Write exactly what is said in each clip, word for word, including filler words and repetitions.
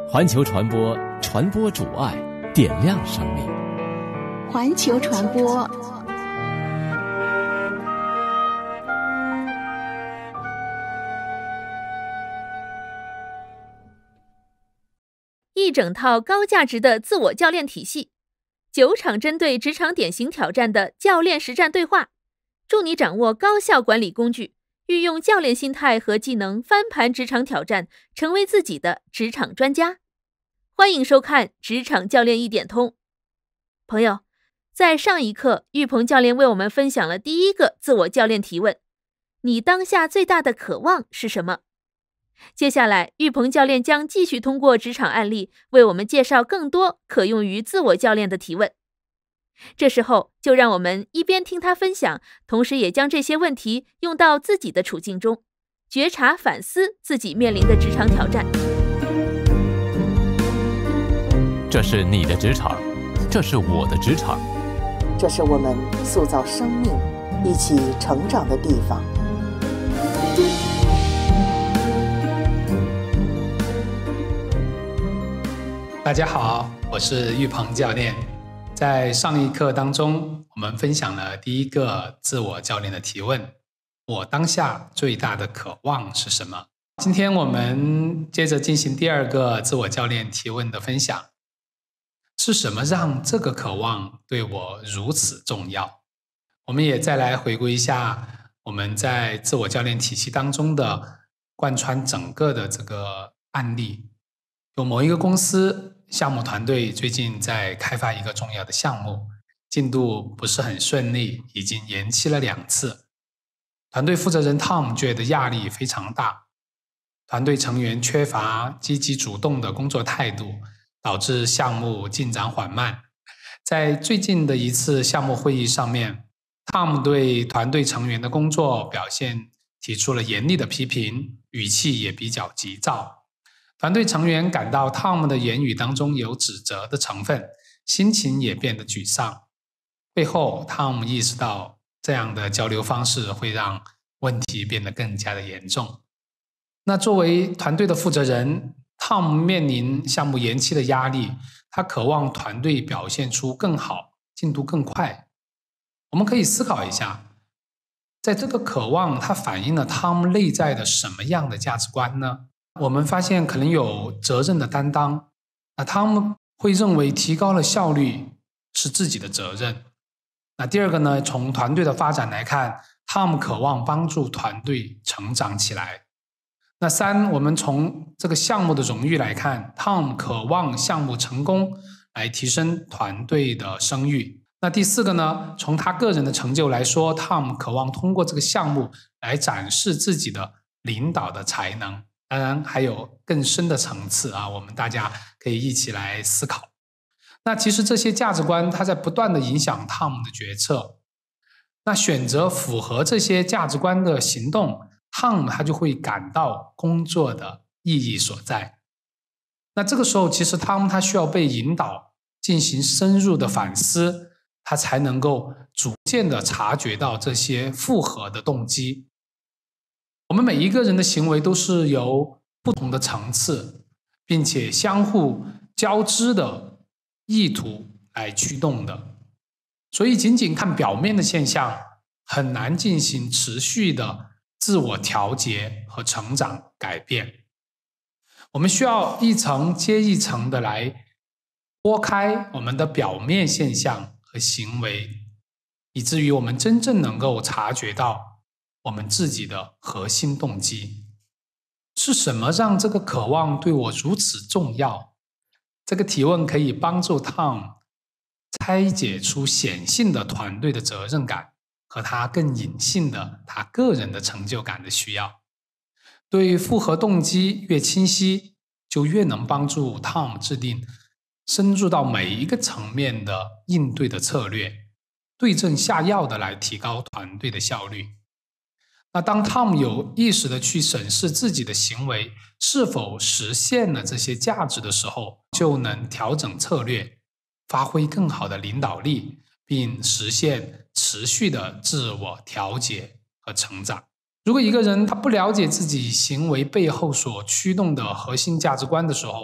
环球传播，传播主爱，点亮生命。 环球传播。 一整套高价值的自我教练体系，九场针对职场典型挑战的教练实战对话，助你掌握高效管理工具，运用教练心态和技能翻盘职场挑战，成为自己的职场专家。欢迎收看职场教练一点通。朋友，在上一课，玉鹏教练为我们分享了第一个自我教练提问：你当下最大的渴望是什么？接下来，玉鹏教练将继续通过职场案例为我们介绍更多可用于自我教练的提问。这时候，就让我们一边听他分享，同时也将这些问题用到自己的处境中，觉察反思自己面临的职场挑战。 这是你的职场，这是我的职场， 这是我们塑造生命、一起成长的地方。 大家好，我是玉鹏教练。在上一课当中，我们分享了第一个自我教练的提问：我当下最大的渴望是什么？今天我们接着进行第二个自我教练提问的分享：是什么让这个渴望对我如此重要？我们也再来回顾一下我们在自我教练体系当中的贯穿整个的这个案例。有某一个公司项目团队最近在开发一个重要的项目，进度不是很顺利，已经延期了两次。团队负责人 Tom 觉得压力非常大，团队成员缺乏积极主动的工作态度，导致项目进展缓慢。在最近的一次项目会议上面， Tom 对团队成员的工作表现提出了严厉的批评，语气也比较急躁。团队成员感到 Tom 的言语当中有指责的成分，心情也变得沮丧。会后 Tom 意识到这样的交流方式会让问题变得更加的严重。那作为团队的负责人， Tom 面临项目延期的压力，他渴望团队表现出更好，进度更快。我们可以思考一下，在这个渴望它反映了 Tom 内在的什么样的价值观呢？我们发现可能有责任的担当，那他们会认为提高了效率是自己的责任。那第二个呢，从团队的发展来看，他们渴望帮助团队成长起来。那三，我们从这个项目的荣誉来看， Tom 渴望项目成功来提升团队的声誉。那第四个呢，从他个人的成就来说， Tom 渴望通过这个项目来展示自己的领导的才能。当然还有更深的层次啊，我们大家可以一起来思考。那其实这些价值观它在不断的影响 Tom 的决策。那选择符合这些价值观的行动， Tom 他就会感到工作的意义所在。那这个时候其实 Tom 他需要被引导进行深入的反思，他才能够逐渐的察觉到这些复合的动机。我们每一个人的行为都是由不同的层次并且相互交织的意图来驱动的，所以仅仅看表面的现象很难进行持续的自我调节和成长改变。我们需要一层接一层的来拨开我们的表面现象和行为，以至于我们真正能够察觉到我们自己的核心动机是什么，让这个渴望对我如此重要？这个提问可以帮助 Tom 拆解出显性的团队的责任感和他更隐性的他个人的成就感的需要。对复合动机越清晰，就越能帮助 Tom 制定深入到每一个层面的应对的策略，对症下药的来提高团队的效率。那当 Tom 有意识的去审视自己的行为是否实现了这些价值的时候，就能调整策略，发挥更好的领导力，并实现持续的自我调节和成长。如果一个人他不了解自己行为背后所驱动的核心价值观的时候，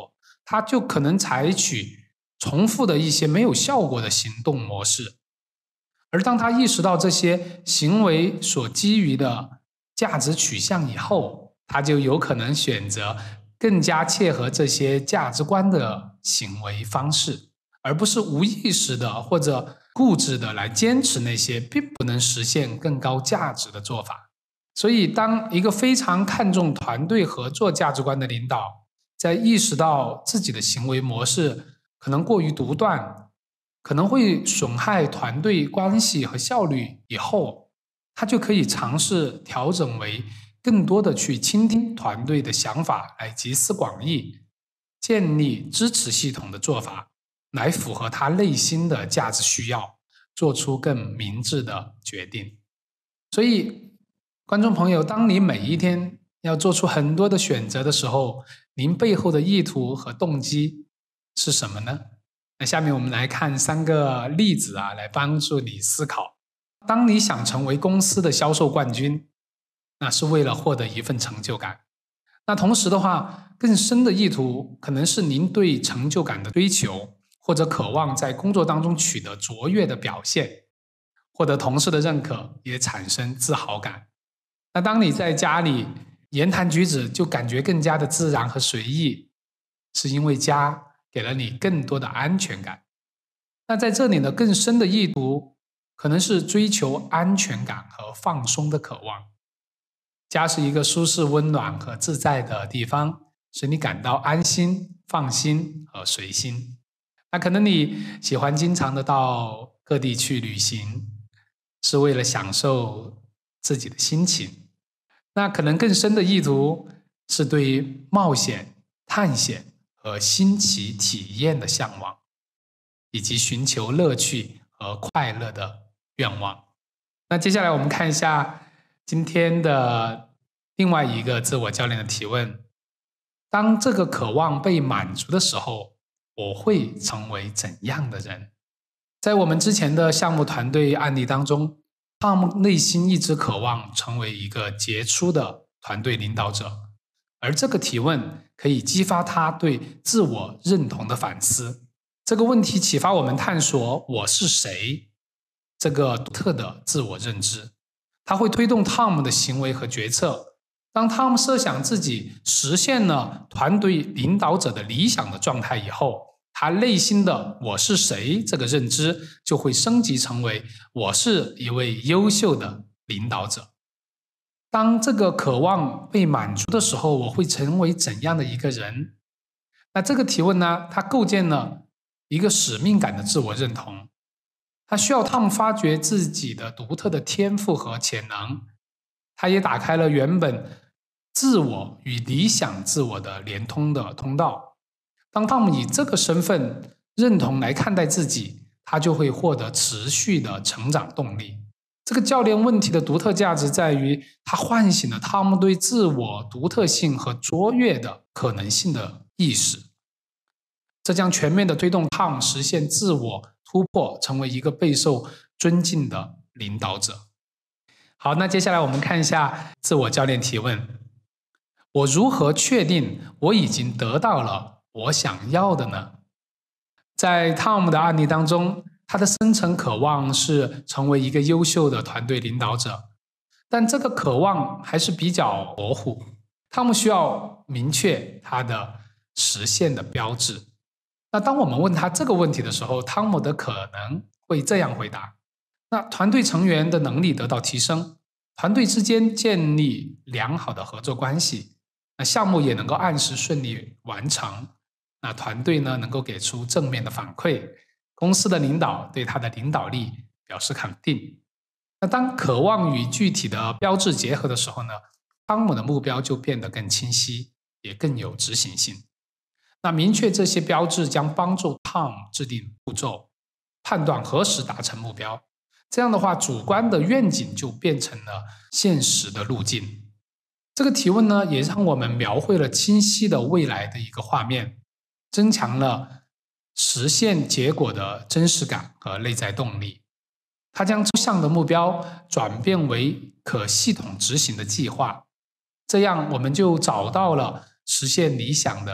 他就可能采取重复的一些没有效果的行动模式。而当他意识到这些行为所基于的价值取向以后，他就有可能选择更加切合这些价值观的行为方式，而不是无意识的或者固执的来坚持那些并不能实现更高价值的做法。所以当一个非常看重团队合作价值观的领导，在意识到自己的行为模式可能过于独断，可能会损害团队关系和效率以后，他就可以尝试调整为更多的去倾听团队的想法，来集思广益，建立支持系统的做法，来符合他内心的价值需要，做出更明智的决定。所以观众朋友，当你每一天要做出很多的选择的时候，您背后的意图和动机是什么呢？那下面我们来看三个例子啊，来帮助你思考。当你想成为公司的销售冠军，那是为了获得一份成就感。那同时的话，更深的意图可能是您对成就感的追求，或者渴望在工作当中取得卓越的表现，获得同事的认可，也产生自豪感。那当你在家里言谈举止就感觉更加的自然和随意，是因为家给了你更多的安全感。那在这里呢，更深的意图可能是追求安全感和放松的渴望。家是一个舒适、温暖和自在的地方，使你感到安心、放心和随心。那可能你喜欢经常的到各地去旅行，是为了享受自己的心情。那可能更深的意图是对冒险、探险和新奇体验的向往，以及寻求乐趣和快乐的愿望。那接下来我们看一下今天的另外一个自我教练的提问：当这个渴望被满足的时候，我会成为怎样的人？在我们之前的项目团队案例当中，Tom 内心一直渴望成为一个杰出的团队领导者，而这个提问可以激发他对自我认同的反思。这个问题启发我们探索我是谁这个独特的自我认知，它会推动 Tom 的行为和决策。当 Tom 设想自己实现了团队领导者的理想的状态以后，他内心的我是谁这个认知就会升级成为我是一位优秀的领导者。当这个渴望被满足的时候，我会成为怎样的一个人？那这个提问呢，它构建了一个使命感的自我认同。它需要Tom发掘自己的独特的天赋和潜能，它也打开了原本自我与理想自我的连通的通道。当Tom以这个身份认同来看待自己，他就会获得持续的成长动力。这个教练问题的独特价值在于，它唤醒了Tom对自我独特性和卓越的可能性的意识。这将全面的推动Tom实现自我突破，成为一个备受尊敬的领导者。好，那接下来我们看一下自我教练提问：我如何确定我已经得到了我想要的呢？在 Tom 的案例当中，他的深层渴望是成为一个优秀的团队领导者，但这个渴望还是比较模糊。Tom 需要明确他的实现的标志。那当我们问他这个问题的时候， Tom 的可能会这样回答：那团队成员的能力得到提升，团队之间建立良好的合作关系，那项目也能够按时顺利完成，那团队呢能够给出正面的反馈，公司的领导对他的领导力表示肯定。那当渴望与具体的标志结合的时候呢，汤姆的目标就变得更清晰，也更有执行性。那明确这些标志将帮助 Tom 制定步骤，判断何时达成目标。这样的话，主观的愿景就变成了现实的路径。这个提问呢，也让我们描绘了清晰的未来的一个画面，增强了实现结果的真实感和内在动力。它将抽象的目标转变为可系统执行的计划，这样我们就找到了实现理想的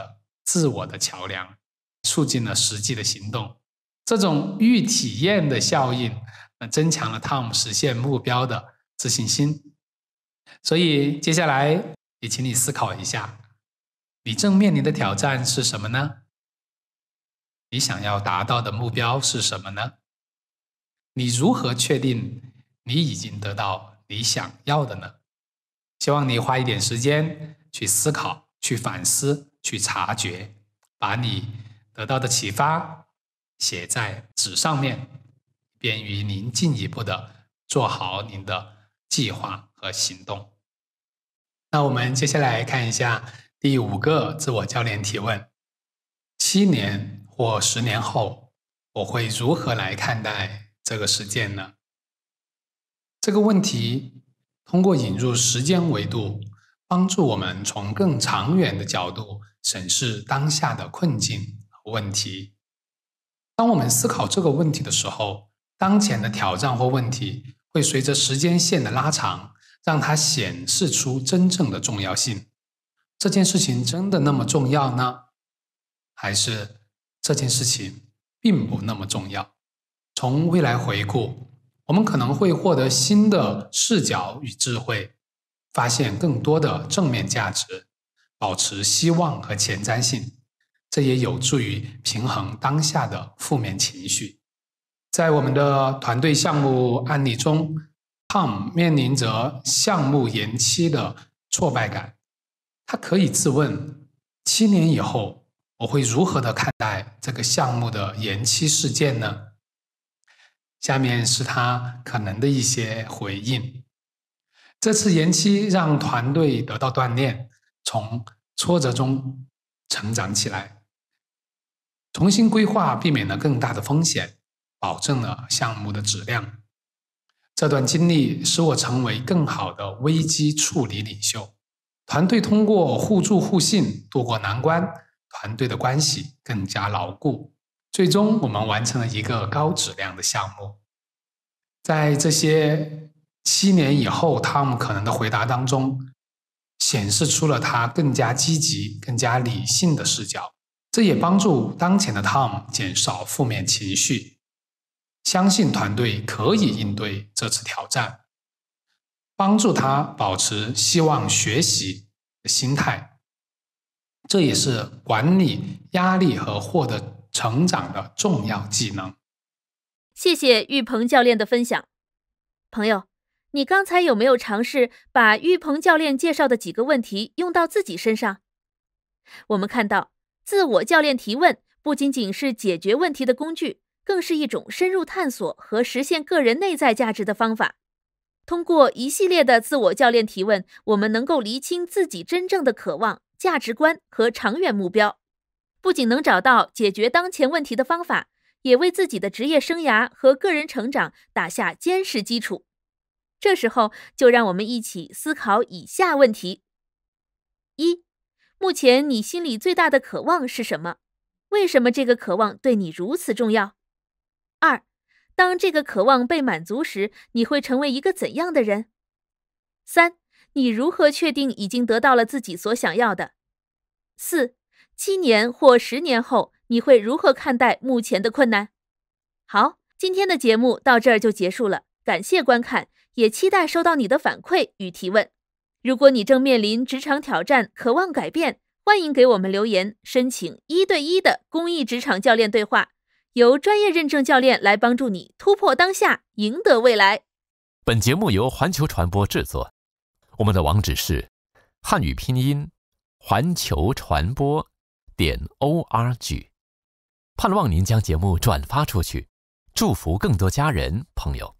自我的桥梁，促进了实际的行动。这种预体验的效应增强了 Tom 实现目标的自信心。所以接下来也请你思考一下，你正面临的挑战是什么呢？你想要达到的目标是什么呢？你如何确定你已经得到你想要的呢？希望你花一点时间去思考，去反思，去察觉，把你得到的启发写在纸上面，便于您进一步的做好您的计划和行动。那我们接下来看一下第五个自我教练提问：七年或十年后，我会如何来看待这个事件呢？这个问题通过引入时间维度，帮助我们从更长远的角度审视当下的困境和问题。当我们思考这个问题的时候，当前的挑战或问题会随着时间线的拉长，让它显示出真正的重要性。这件事情真的那么重要呢？还是这件事情并不那么重要？从未来回顾，我们可能会获得新的视角与智慧，发现更多的正面价值，保持希望和前瞻性。这也有助于平衡当下的负面情绪。在我们的团队项目案例中， Tom 面临着项目延期的挫败感。他可以自问，七年以后我会如何的看待这个项目的延期事件呢？下面是他可能的一些回应。这次延期让团队得到锻炼，从挫折中成长起来。重新规划避免了更大的风险，保证了项目的质量。这段经历使我成为更好的危机处理领袖。团队通过互助互信渡过难关，团队的关系更加牢固。最终我们完成了一个高质量的项目。在这些七年以后 Tom 可能的回答当中，显示出了他更加积极、更加理性的视角。这也帮助当前的 Tom 减少负面情绪，相信团队可以应对这次挑战，帮助他保持希望学习的心态。这也是管理压力和获得成长的重要技能。 谢谢玉鹏教练的分享。朋友，你刚才有没有尝试把玉鹏教练介绍的几个问题用到自己身上？我们看到，自我教练提问不仅仅是解决问题的工具，更是一种深入探索和实现个人内在价值的方法。通过一系列的自我教练提问，我们能够厘清自己真正的渴望、价值观和长远目标，不仅能找到解决当前问题的方法，也为自己的职业生涯和个人成长打下坚实基础。这时候，就让我们一起思考以下问题：一、目前你心里最大的渴望是什么？为什么这个渴望对你如此重要？二、当这个渴望被满足时，你会成为一个怎样的人？三、你如何确定已经得到了自己所想要的？四、七年或十年后，你会如何看待目前的困难？好，今天的节目到这儿就结束了，感谢观看，也期待收到你的反馈与提问。如果你正面临职场挑战，渴望改变，欢迎给我们留言，申请一对一的公益职场教练对话，由专业认证教练来帮助你突破当下，赢得未来。 本节目由环球传播制作，我们的网址是汉语拼音环球传播点 org， 盼望您将节目转发出去，祝福更多家人朋友。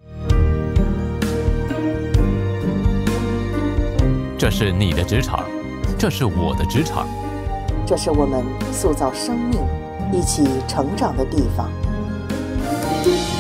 这是你的职场，这是我的职场， 这是我们塑造生命、一起成长的地方。